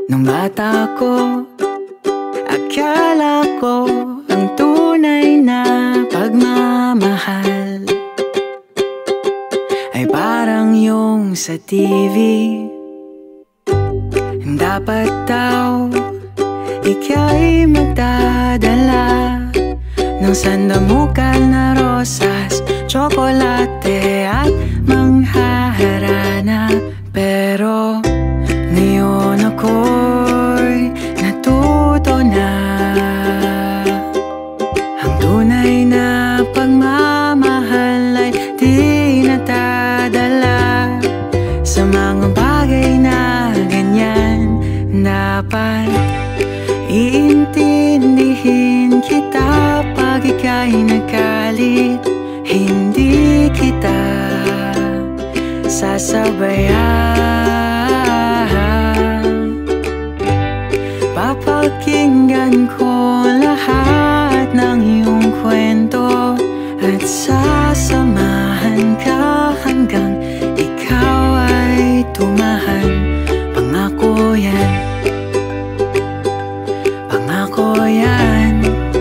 Nung bata ko, akala ko ang tunay na pagmamahal ay parang yung sa TV. Dapat daw ika'y magdadala ng sandamukal na rosas, tsokolate at manghaharana. Pero ngayon ako'y natuto na ang tunay na pagmamahal ay di natadala sa mga bagay na ganyan. Dapat iintindihin kita pag ika'y nagalit, hindi kita sasabayan. Papakinggan ko lahat ng iyong kwento at sasamahan ka hanggang ikaw ay tumahan. Pangako yan, pangako yan,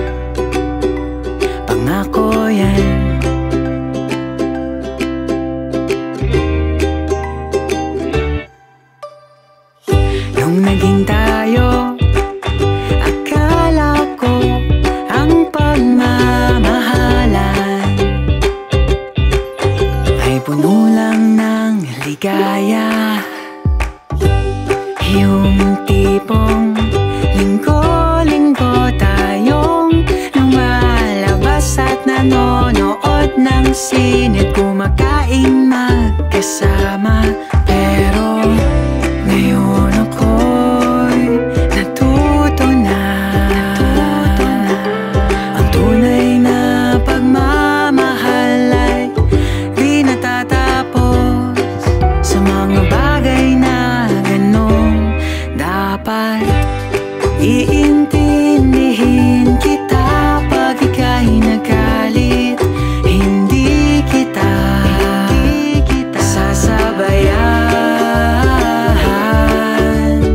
pangako yan. Nung naging tayo, akala ko ang pagmamahalan ay puno lang ng ligaya. Yung tipong linggo-linggo tayong lumalabas at nanonood ng sine't kumakain magkasama. Pero ngayon ako'y natuto na ang tunay na pagmamahal ay di natatapos sa mga bagay na ganon. Dapat iintindihin kita pag ika'y nagalit, hindi kita sasabayan.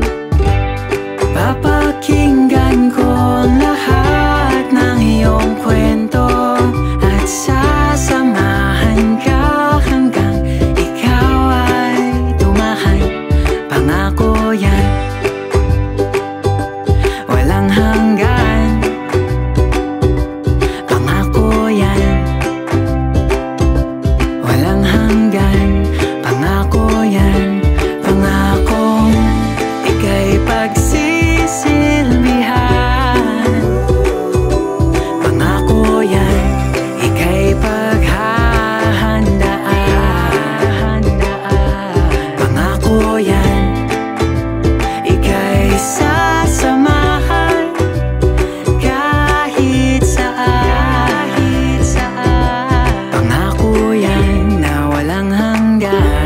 Papakinggan ko ang lahat ng iyong kwento at sasamahan ka hanggang ikaw ay tumahan. Pangako yan, walang hanggan. Pangako yan, walang hanggan. Pangako yan, pangakong ika'y pagsisilbihan. Pangako yan, ika'y paghahandaan. Pangako yan, ika'y sasamahan kahit saan. Pangako yan na walang hanggan.